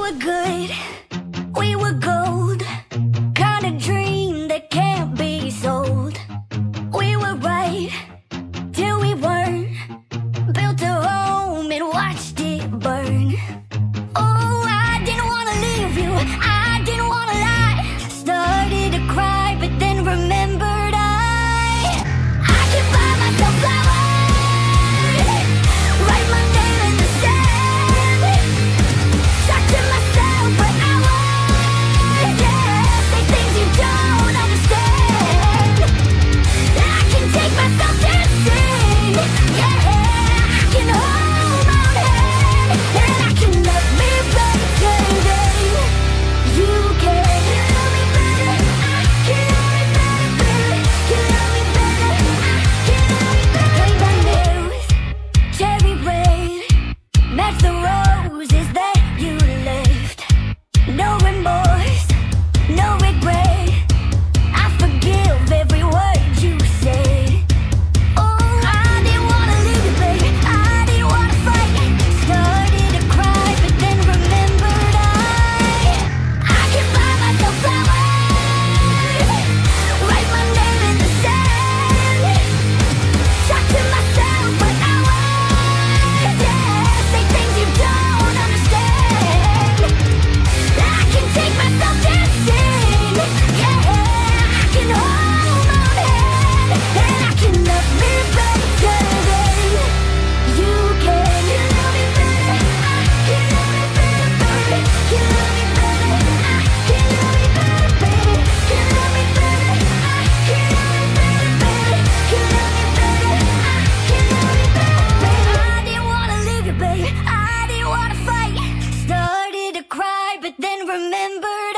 were good, we were gold, kind of dream that can't be sold. We were right till we weren't, built a home and watched it burn. Oh, I didn't want to leave you, I didn't want to lie. Started to cry, but then remembered I can buy myself flowers, write my name in the sand, talk to myself for hours, yeah, say things you don't understand. I can take myself dancing, yeah, I can hold my head, and I can love me better than you can. You love me better, I can love me better, baby. You love me better, I can love me better. Play by news, cherry red, match the roses that you left. No remorse, no regret, I forgive every word you said. Oh, I didn't want to leave you, baby, I didn't want to fight. Started to cry, but then remembered I can buy myself flowers, write my name in the sand, talk to myself for hours, yeah, say things you don't understand. I can take myself dancing, yeah, I can hold my head, and I can love me better than you can. You love me better, I can love me better, baby. You love me better, I can love me better, baby. You love me better, I can love me better, baby. You love me better, I can love me better, baby. I didn't want to leave you, baby, I didn't want to fight. Started to cry, but then remembered